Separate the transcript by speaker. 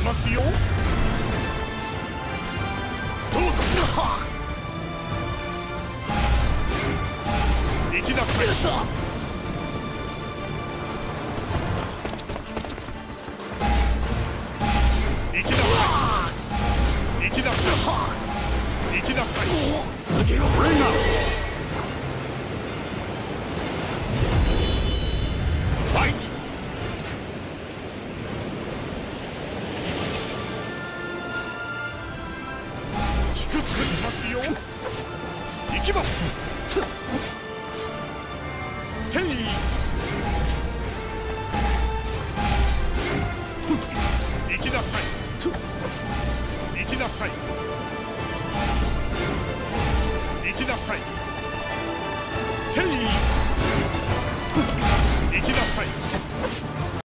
Speaker 1: ますよ。どうぞ。行きなさい。行きなさい。行きなさい。行きなさい。次のブレイナー。ファイト。祝福しますよ。